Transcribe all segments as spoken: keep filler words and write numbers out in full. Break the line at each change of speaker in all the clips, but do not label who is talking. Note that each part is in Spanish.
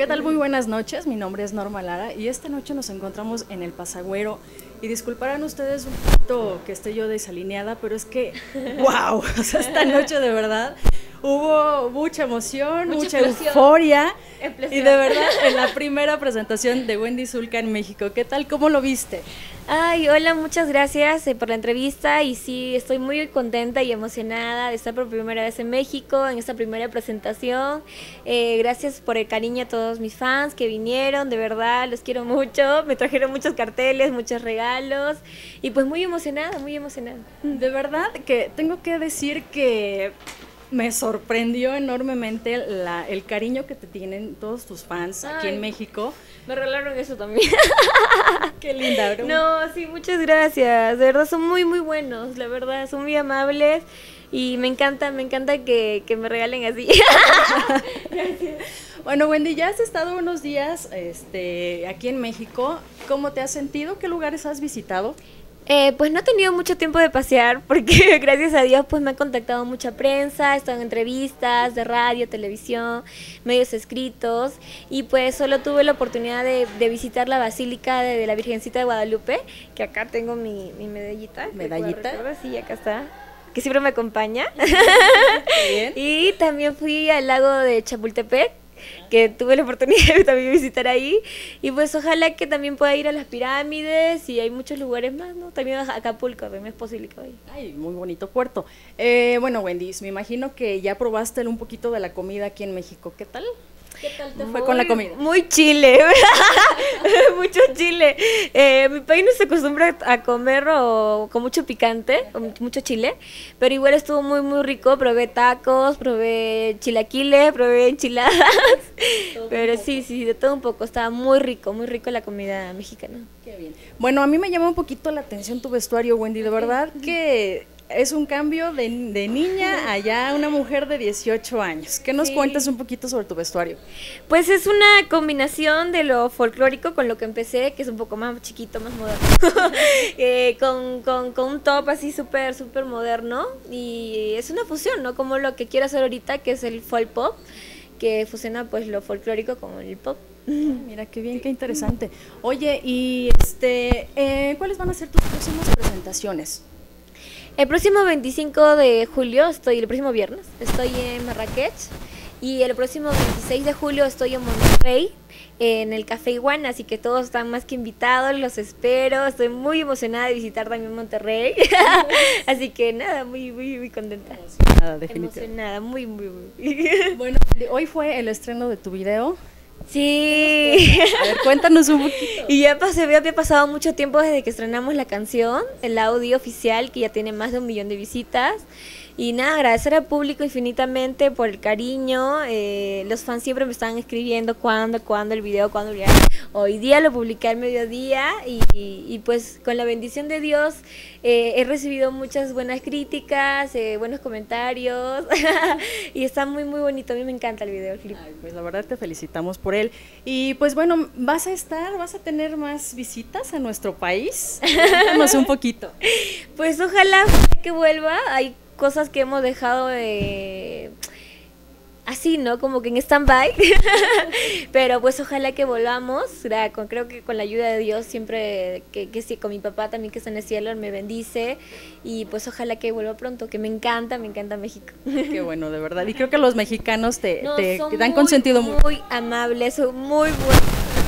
tal? Muy buenas noches, mi nombre es Norma Lara y esta noche nos encontramos en el Pasagüero y disculparán ustedes un poquito que esté yo desalineada, pero es que, wow, o sea, esta noche de verdad hubo mucha emoción, mucha, mucha euforia explosión. Y de verdad en la primera presentación de Wendy Zulka en México, ¿qué tal? ¿Cómo lo viste?
Ay, hola, muchas gracias eh, por la entrevista y sí, estoy muy contenta y emocionada de estar por primera vez en México, en esta primera presentación. Eh, gracias por el cariño a todos mis fans que vinieron, de verdad, los quiero mucho, me trajeron muchos carteles, muchos regalos y pues muy emocionada, muy emocionada.
De verdad que tengo que decir que me sorprendió enormemente la, el cariño que te tienen todos tus fans aquí Ay, en México.
Me regalaron eso también.
Qué linda, bro.
No, sí, muchas gracias. De verdad son muy, muy buenos, la verdad, son muy amables y me encanta, me encanta que, que me regalen así.
Gracias. Bueno, Wendy, ya has estado unos días este, aquí en México. ¿Cómo te has sentido? ¿Qué lugares has visitado?
Eh, pues no he tenido mucho tiempo de pasear porque gracias a Dios pues me ha contactado mucha prensa, he estado en entrevistas de radio, televisión, medios escritos y pues solo tuve la oportunidad de, de visitar la Basílica de, de la Virgencita de Guadalupe, que acá tengo mi, mi medallita.
¿Medallita?
Sí, acá está, que siempre me acompaña. Bien. Y también fui al lago de Chapultepec, que tuve la oportunidad de también visitar ahí y pues ojalá que también pueda ir a las pirámides y hay muchos lugares más, ¿no? También a Acapulco, me es posible que vaya.
Ay, muy bonito puerto. Eh, bueno, Wendy, me imagino que ya probaste un poquito de la comida aquí en México, ¿qué tal?
¿Qué tal te
fue con la comida?
Muy chile, mucho chile. Eh, mi país no se acostumbra a comer o, con mucho picante, con mucho chile, pero igual estuvo muy muy rico. Probé tacos, probé chilaquiles, probé enchiladas, pero sí, sí, de todo un poco. Estaba muy rico, muy rico la comida mexicana.
Qué bien. Bueno, a mí me llama un poquito la atención tu vestuario, Wendy, de verdad que es un cambio de, de niña a ya una mujer de dieciocho años. ¿Qué nos sí. cuentas un poquito sobre tu vestuario?
Pues es una combinación de lo folclórico con lo que empecé, que es un poco más chiquito, más moderno, eh, con, con, con un top así súper, súper moderno y es una fusión, ¿no? Como lo que quiero hacer ahorita, que es el folk pop, que fusiona pues lo folclórico con el pop.
Mira, qué bien, qué interesante. Oye, y este, eh, ¿cuáles van a ser tus próximas presentaciones?
El próximo veinticinco de julio, estoy el próximo viernes, estoy en Marrakech y el próximo veintiséis de julio estoy en Monterrey, en el Café Iguana, así que todos están más que invitados, los espero, estoy muy emocionada de visitar también Monterrey, así que nada, muy, muy, muy contenta.
Emocionada, definitivamente.
Emocionada, muy, muy, muy.
Bueno, hoy fue el estreno de tu video.
Sí.
A ver, cuéntanos un poquito.
Y ya pasé, había pasado mucho tiempo desde que estrenamos la canción, el audio oficial, que ya tiene más de un millón de visitas. Y nada, agradecer al público infinitamente por el cariño. Eh, los fans siempre me estaban escribiendo cuándo, cuándo el video, cuándo el video. Hoy día lo publiqué al mediodía y, y, y pues con la bendición de Dios eh, he recibido muchas buenas críticas, eh, buenos comentarios y está muy muy bonito. A mí me encanta el video, el clip.
Ay, pues la verdad te felicitamos por él. Y pues bueno, vas a estar, vas a tener más visitas a nuestro país. Cuéntanos un poquito.
Pues ojalá que vuelva. Hay cosas que hemos dejado de así, ¿no? Como que en stand-by, pero pues ojalá que volvamos, con, creo que con la ayuda de Dios siempre, que, que sí, con mi papá también que está en el cielo, me bendice y pues ojalá que vuelva pronto, que me encanta, me encanta México.
Qué bueno, de verdad, y creo que los mexicanos te,
no,
te, te dan
muy,
consentido muy,
muy amables, son muy buenos.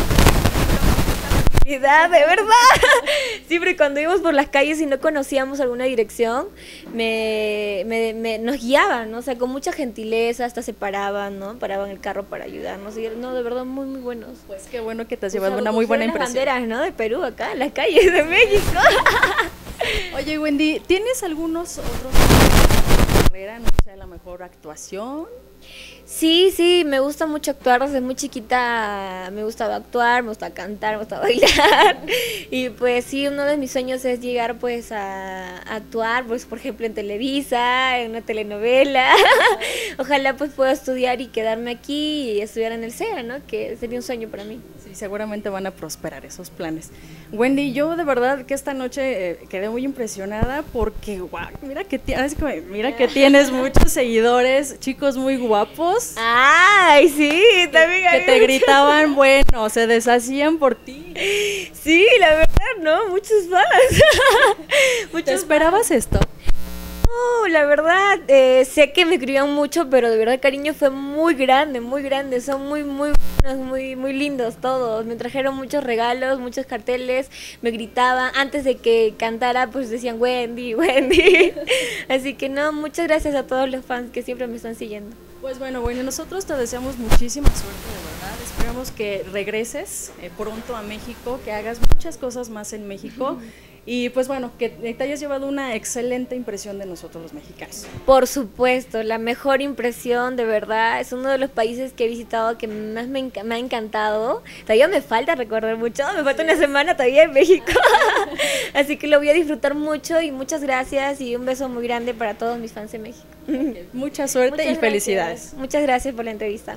De verdad, siempre cuando íbamos por las calles y no conocíamos alguna dirección, me, me, me nos guiaban, ¿no? O sea, con mucha gentileza, hasta se paraban, ¿no? Paraban el carro para ayudarnos, y no, de verdad, muy, muy buenos.
Pues qué bueno que te has llevado una muy buena impresión.
Las banderas, ¿no? De Perú acá, en las calles de México.
Oye, Wendy, ¿tienes algunos otros carrera, no sé, la mejor actuación?
Sí, sí, me gusta mucho actuar, desde muy chiquita me gustaba actuar, me gustaba cantar, me gustaba bailar y pues sí, uno de mis sueños es llegar pues a, a actuar, pues por ejemplo en Televisa, en una telenovela, ojalá pues pueda estudiar y quedarme aquí y estudiar en el C E A, ¿no? Que sería un sueño para mí.
Sí, Y seguramente van a prosperar esos planes. Wendy, yo de verdad que esta noche eh, quedé muy impresionada porque, guau, mira que, tienes, mira que tienes muchos seguidores, chicos muy guapos.
Ay, sí, también
que, que te gritaban, bueno, se deshacían por ti.
Sí, la verdad, ¿no? Muchos fans.
Muchos ¿Te esperabas fans. esto?
No, la verdad, eh, sé que me escribían mucho, pero de verdad el cariño fue muy grande, muy grande. Son muy, muy buenos, muy, muy lindos todos. Me trajeron muchos regalos, muchos carteles, me gritaban. Antes de que cantara, pues decían Wendy, Wendy. Así que no, muchas gracias a todos los fans que siempre me están siguiendo.
Pues bueno, bueno, nosotros te deseamos muchísima suerte, de verdad. Esperamos que regreses eh, pronto a México, que hagas muchas cosas más en México. Y pues bueno, que te hayas llevado una excelente impresión de nosotros los mexicanos.
Por supuesto, la mejor impresión, de verdad, es uno de los países que he visitado que más me, enc me ha encantado. Todavía me falta recorrer mucho, me falta una semana todavía en México. Así que lo voy a disfrutar mucho y muchas gracias y un beso muy grande para todos mis fans en México.
Okay. Mucha suerte muchas y gracias. Felicidades.
Muchas gracias por la entrevista.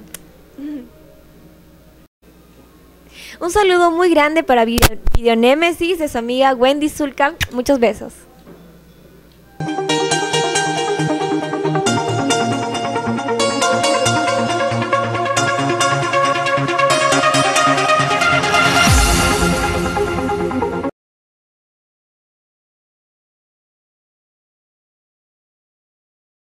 Un saludo muy grande para Videonémesis de su amiga Wendy Zulka. Muchos besos.